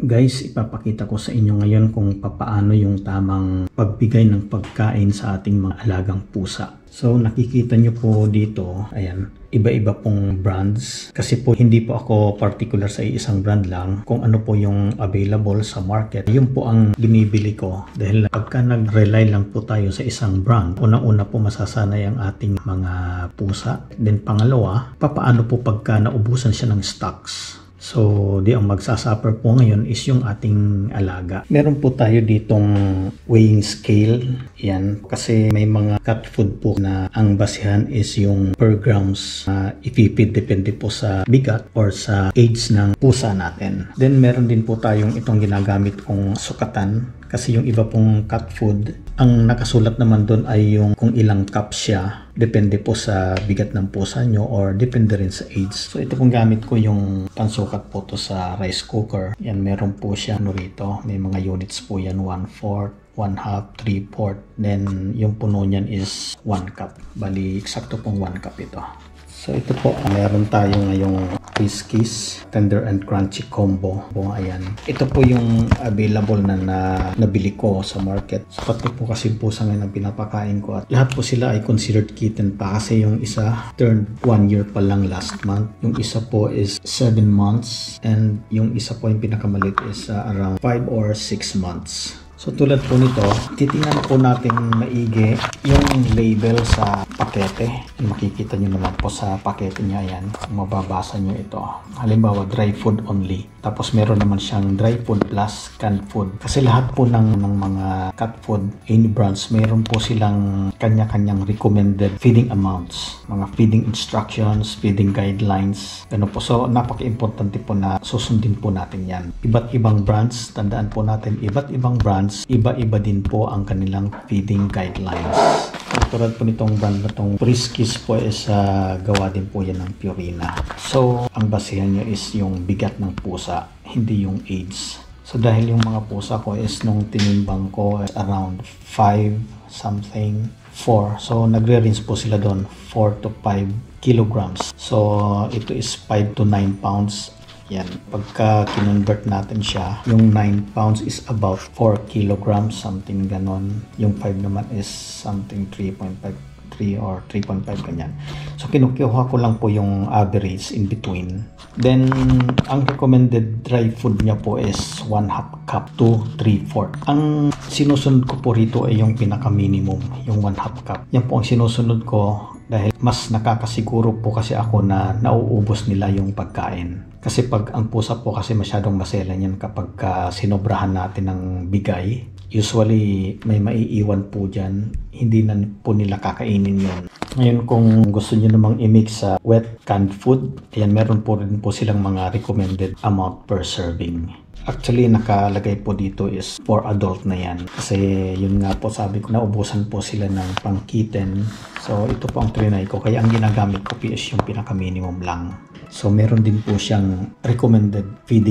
Guys, ipapakita ko sa inyo ngayon kung papaano yung tamang pagbigay ng pagkain sa ating mga alagang pusa. So nakikita nyo po dito, ayan, iba-iba pong brands. Kasi po hindi po ako particular sa isang brand lang. Kung ano po yung available sa market, yun po ang binibili ko. Dahil pagka nag-rely lang po tayo sa isang brand, unang-una po masasanay ang ating mga pusa. Then pangalawa, papaano po pagka naubusan siya ng stocks. So, ang magsasuffer po ngayon is yung ating alaga. Meron po tayo ditong weighing scale. Yan. Kasi may mga cat food po na ang basihan is yung per grams ipipid. Depende po sa bigat or sa age ng pusa natin. Then, meron din po tayong itong ginagamit kong sukatan. Kasi yung iba pong cat food, ang nakasulat naman doon ay yung kung ilang cup siya. Depende po sa bigat ng pusa nyo or depende rin sa age. So ito pong gamit ko yung pansukat po to sa rice cooker. Yan, meron po siya rito. May mga units po yan, 1/4, 1/2, 3/4. Then yung puno niyan is 1 cup. Bali, eksakto pong 1 cup ito. So ito po, meron tayo ngayong Friskies Tender and Crunchy Combo. Ayan. Ito po yung available na nabili ko sa market. So pati po kasi pusa ngayon ang pinapakain ko. At lahat po sila ay considered kitten pa kasi yung isa turned 1 year pa lang last month. Yung isa po is 7 months. And yung isa po yung pinakamalit is around 5 or 6 months. So tulad po nito, titingnan po natin maigi yung label sa pakete. Makikita nyo naman po sa pakete niya yan. Mababasa nyo ito. Halimbawa, dry food only. Tapos meron naman siyang dry food plus canned food. Kasi lahat po ng mga cat food, any brands, meron po silang kanya-kanyang recommended feeding amounts. Mga feeding instructions, feeding guidelines. Ganun po. So napaka-importante po na susundin po natin yan. Iba't ibang brands, tandaan po natin, iba't ibang brands, iba-iba din po ang kanilang feeding guidelines. Tulad po nitong brand na itong Friskies po is gawa din po yan ng Purina. So, ang basihan nyo is yung bigat ng pusa, hindi yung age. So, dahil yung mga pusa ko is nung tinimbang ko around 5 something, 4. So, nagre-range po sila doon 4 to 5 kilograms. So, ito is 5 to 9 pounds. Yan. Pagka kinonvert natin siya, yung 9 pounds is about 4 kilograms, something ganon. Yung 5 naman is something 3.5, 3 or 3.5 ganyan. So, kinukuha ko lang po yung average in between. Then, ang recommended dry food niya po is 1/2 cup to 3/4. Ang sinusunod ko po rito ay yung pinaka-minimum, yung 1/2 cup. Yan po ang sinusunod ko dahil mas nakakasiguro po kasi ako na nauubos nila yung pagkain. Kasi pag ang pusa po kasi masyadong maselan yan kapag sinobrahan natin ng bigay. Usually may maiiwan po dyan. Hindi na po nila kakainin yun. Ngayon kung gusto nyo namang i-mix sa wet canned food, ayan, meron po rin po silang mga recommended amount per serving. Actually, nakalagay po dito is for adult na yan. Kasi yun nga po sabi ko, naubusan po sila ng pang kitten. So ito po ang trinay ko. Kaya ang ginagamit ko is yung pinaka-minimum lang. So meron din po siyang recommended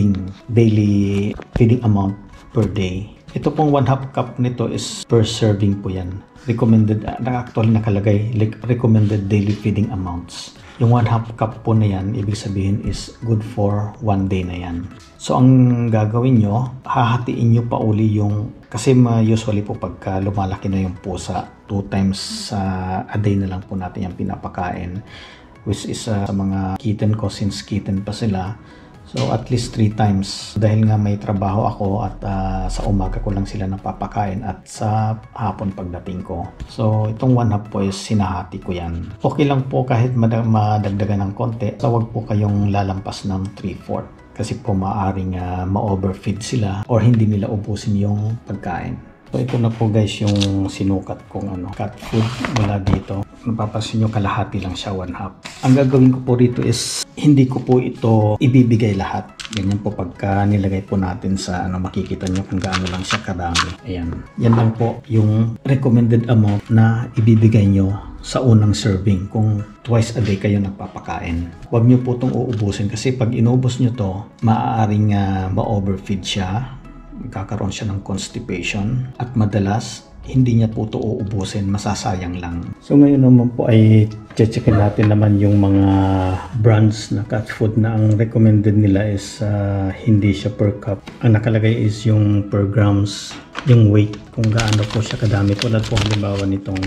daily feeding amount per day. Ito pong 1/2 cup nito is per serving po yan. Recommended, actually nakalagay, recommended daily feeding amounts. Yung 1/2 cup po na yan, ibig sabihin is good for 1 day na yan. So ang gagawin nyo, hahatiin nyo pa uli yung, kasi usually po pagka lumalaki na yung pusa, 2 times a day na lang po natin yung pinapakain. Which is sa mga kitten ko, since kitten pa sila. So at least 3 times. Dahil nga may trabaho ako at sa umaga ko lang sila napapakain at sa hapon pagdating ko. So itong 1/2 po is sinahati ko yan. Okay lang po kahit madagdagan ng konti. So wag po kayong lalampas ng 3/4. Kasi po maaring ma-overfeed sila or hindi nila ubusin yung pagkain. So ito na po guys yung sinukat kong cat food mula dito. Napapansin nyo kalahati lang siya, 1/2. Ang gagawin ko po rito is hindi ko po ito ibibigay lahat. Ganyan po pagka nilagay po natin sa makikita nyo kung gaano lang siya karami. Ayan. Yan lang po yung recommended amount na ibibigay nyo sa unang serving kung twice a day kayo nagpapakain. Huwag nyo po itong uubusin kasi pag inubos nyo to, maaaring ma-overfeed siya. Magkakaroon siya ng constipation at madalas hindi niya po ito uubusin, masasayang lang. So ngayon naman po ay checkin natin naman yung mga brands na cat food na ang recommended nila is hindi siya per cup. Ang nakalagay is yung per grams, yung weight, kung gaano po siya kadami. Tulad po halimbawa nitong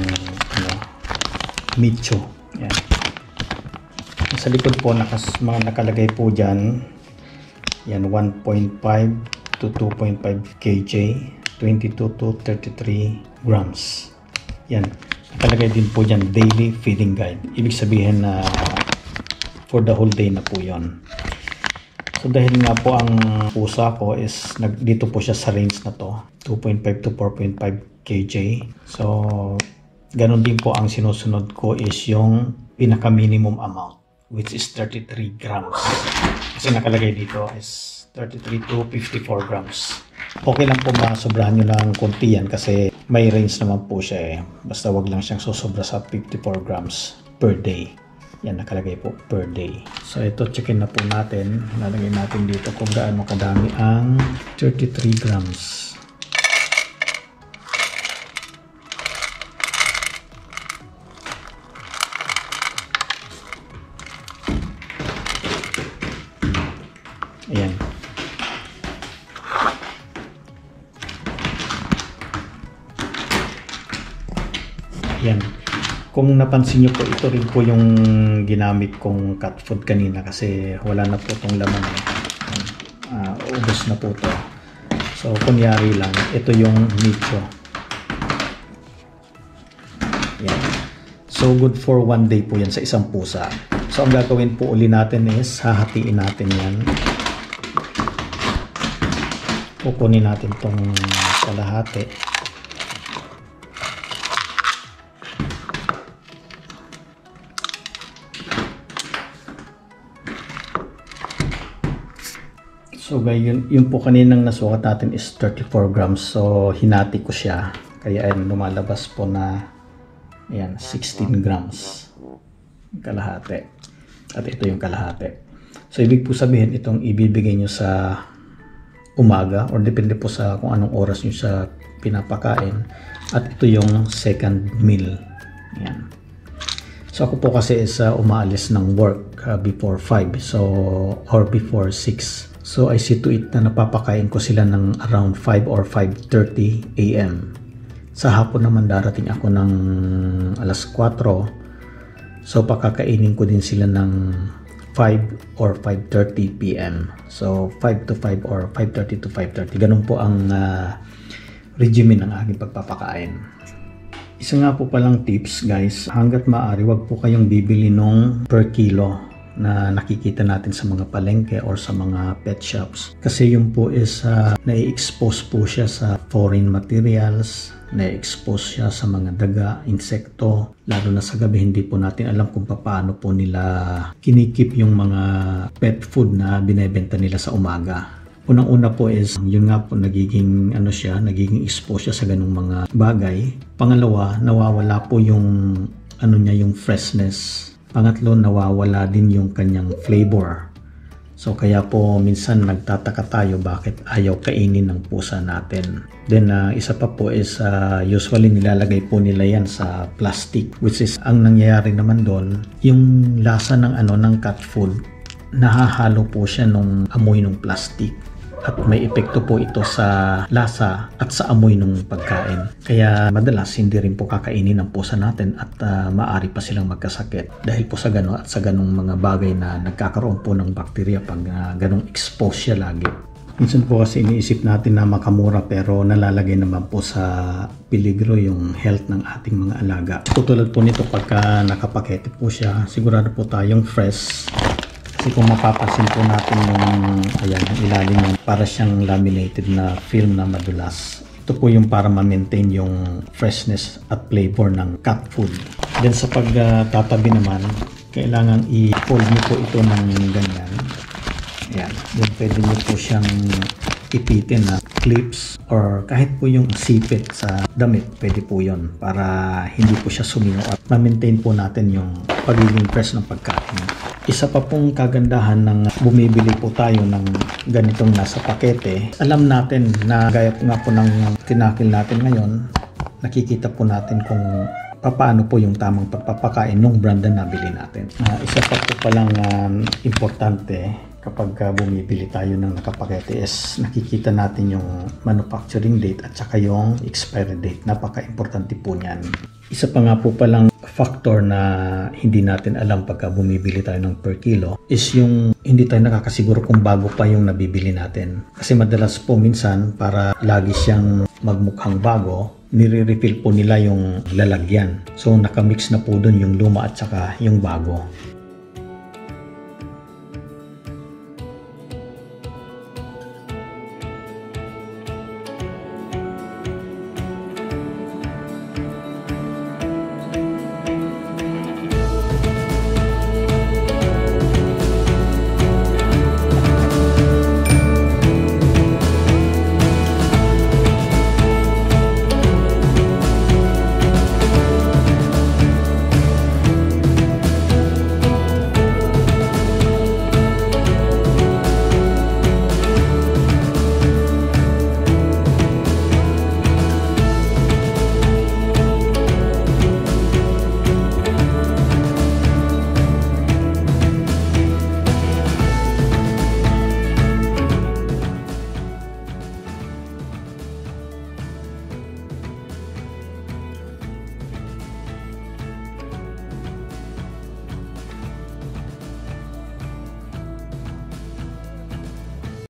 Micho. Yan. Sa likod po mga nakalagay po dyan, yan 1.5 to 2.5 kg, 22 to 33 grams. Yan. Nakalagay din po dyan daily feeding guide. Ibig sabihin na for the whole day na po yon. So dahil nga po ang pusa ko is dito po siya sa range na to, 2.5 to 4.5 kg. So ganun din po ang sinusunod ko is yung pinaka minimum amount, which is 33 grams. Kasi nakalagay dito is 33 to 54 grams. Okay lang po masobrahan nyo lang konti yan kasi may range naman po siya eh. Basta wag lang siyang susobra sa 54 grams per day. Yan nakalagay po per day. So ito checkin na po natin. Lalagay natin dito kung gaano kadami ang 33 grams. Ayan. Yan. Kung napansin nyo po, ito rin po yung ginamit kong cat food kanina kasi wala na po itong laman. Ubos na po ito. So, kunyari lang, ito yung Micho. Yan. So, good for 1 day po yan sa isang pusa. So, ang gagawin po uli natin is hahatiin natin yan. Kukunin natin itong kalahati. So guys, yun po kaninang nasukat natin is 34 grams. So hinati ko siya. Kaya ayun, lumalabas po na ayan, 16 grams. Kalahati. At ito yung kalahati. So ibig po sabihin itong ibibigay nyo sa umaga or depende po sa kung anong oras nyo sa pinapakain. At ito yung second meal. Ayan. So ako po kasi is umaalis ng work before 5 or before 6. So I see to it na napapakain ko sila ng around 5 or 5:30 AM. Sa hapon naman darating ako ng alas 4. So pakakainin ko din sila ng 5 or 5:30 PM. So 5 to 5 or 5:30 to 5:30. Ganun po ang regimen ng aking pagpapakain. Isa nga po palang tips guys, hanggat maaari wag po kayong bibili nung per kilo na nakikita natin sa mga palengke or sa mga pet shops. Kasi yun po is na-expose po siya sa foreign materials, na-expose siya sa mga daga, insekto. Lalo na sa gabi, hindi po natin alam kung paano po nila kinikip yung mga pet food na binebenta nila sa umaga. Unang-una po is, yun nga po nagiging expose siya sa ganung mga bagay. Pangalawa, nawawala po yung yung freshness. Pangatlo, nawawala din yung kanyang flavor. So kaya po minsan nagtataka tayo bakit ayaw kainin ng pusa natin. Then isa pa po is usually nilalagay po nila yan sa plastic, which is ang nangyayari naman doon, yung lasa ng cat food nahahalo po siya nung amoy ng plastic. At may epekto po ito sa lasa at sa amoy ng pagkain. Kaya madalas hindi rin po kakainin ng pusa natin at maaari pa silang magkasakit dahil po sa gano'n at sa ganong mga bagay na nagkakaroon po ng bakterya pag ganong expose siya lagi. Minsan po kasi iniisip natin na makamura pero nalalagay naman po sa peligro yung health ng ating mga alaga. Tutulad po nito pagka nakapakete po siya, sigurado po tayong fresh. Kasi kung mapapansin po natin yung ilalim niya, para siyang laminated na film na madulas. Ito po yung para ma-maintain yung freshness at flavor ng cat food. Then sa pagtatabi naman, kailangan i-fold niyo po ito ng ganyan. Ayan. Then pwede niyo po siyang ipitin na clips or kahit po yung sipit sa damit, pwede po yun para hindi po siya sumingaw at ma-maintain po natin yung pagiging fresh ng pagkain. Isa pa pong kagandahan ng bumibili po tayo ng ganitong nasa pakete, alam natin na gaya nga po ng tinakil natin ngayon, nakikita po natin kung paano po yung tamang pagpapakain ng brand na nabili natin. Isa pa po palang importante kapag bumibili tayo ng nakapakete is nakikita natin yung manufacturing date at saka yung expiry date. Napaka-importante po niyan. Isa pa nga po palang factor na hindi natin alam pagka bumibili tayo ng per kilo is yung hindi tayo nakakasiguro kung bago pa yung nabibili natin. Kasi madalas po minsan para lagi siyang magmukhang bago, nire-refill po nila yung lalagyan. So nakamix na po dun yung luma at saka yung bago.